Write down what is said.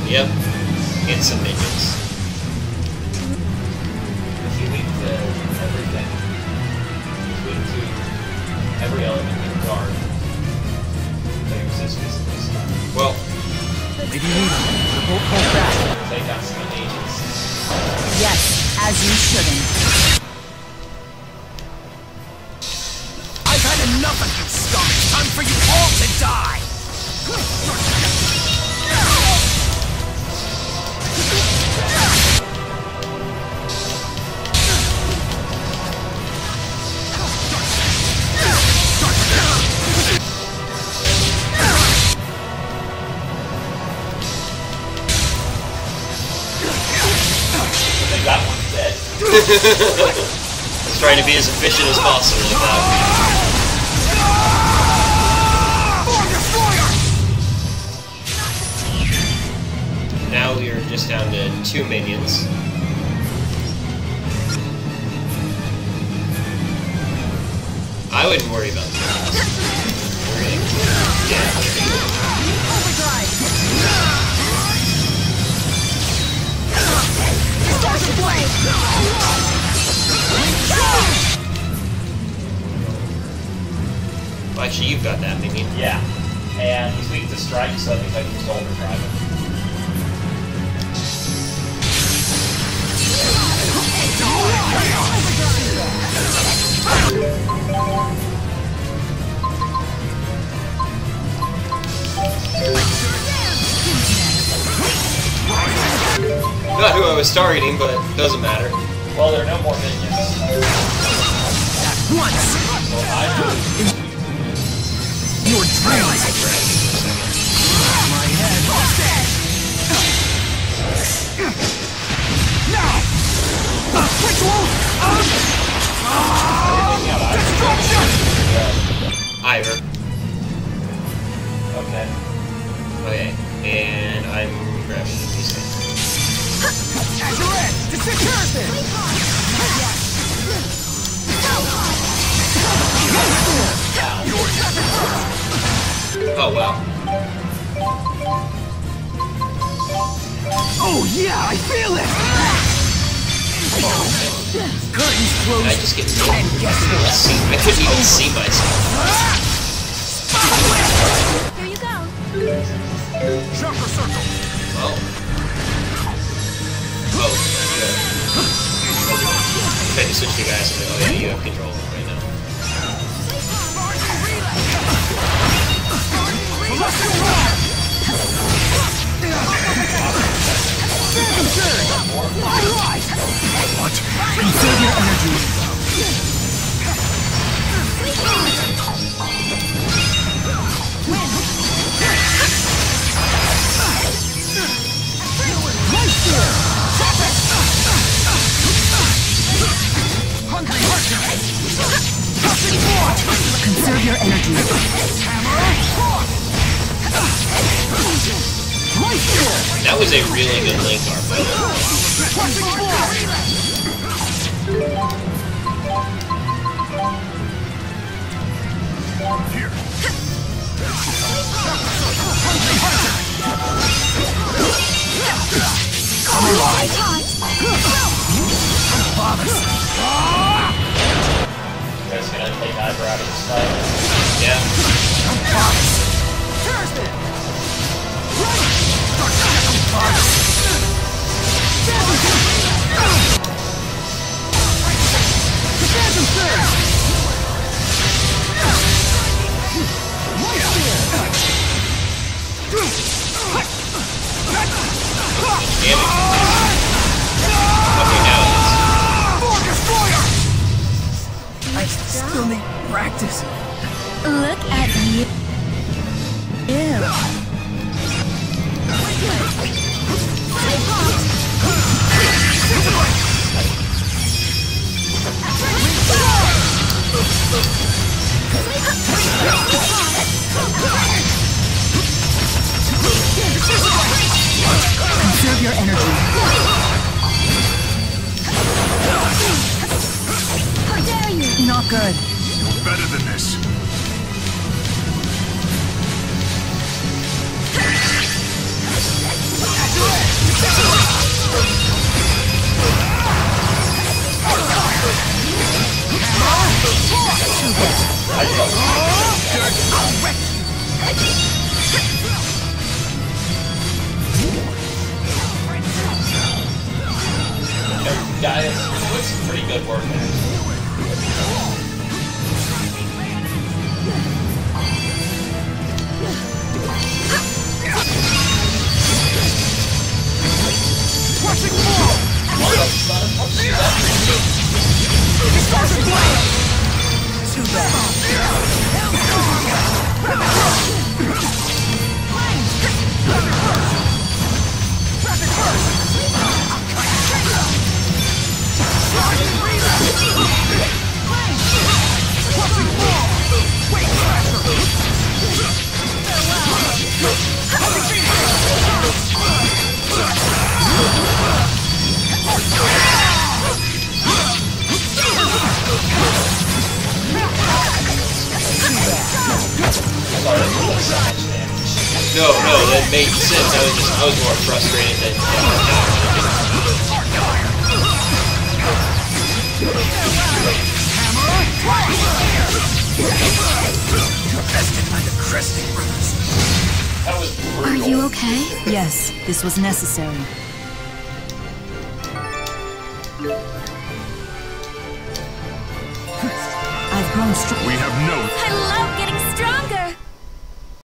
Yep. And some minions. If you weak to everything, he's weak to every element in the guard. They exist physically stuff. Well, If you need them, we won't hold back. Take out some agents. Yes, as you shouldn't. I've had enough of you, scum! It's time for you all to die! They got one dead. let's try to be as efficient as possible with that. Now we are just down to 2 minions. I wouldn't worry about that. Well, actually, you've got that minion. Yeah. And he's weak to strike, so I think I can just overdrive him. Not who I was targeting, but it doesn't matter. Well, there are no more minions. At once! So I Your dreams! My head! Now! Ritual! Ivor. Okay. Okay, and I'm grabbing these things. Azure! Disinterred! Oh, wow. Oh yeah, I feel it! Curtains closed. I just get to And guess what? see. I couldn't even see myself. Here you go. Chakra circle! Well. Oh, good. Trying to switch the guys. Oh yeah, you have control right now. What? Conserve your energy. Hungry conserve your energy. That was a really good link art, by the way. Come alive. You guys gonna take Ivor out of this fight? Yeah. Damn it. Okay, now it is. I still need practice. No, that made sense. I was more frustrated than Bested by the Cresting Brothers. That was brutal. Are you okay? Yes, this was necessary. I've grown strong. We have no... I love getting strong!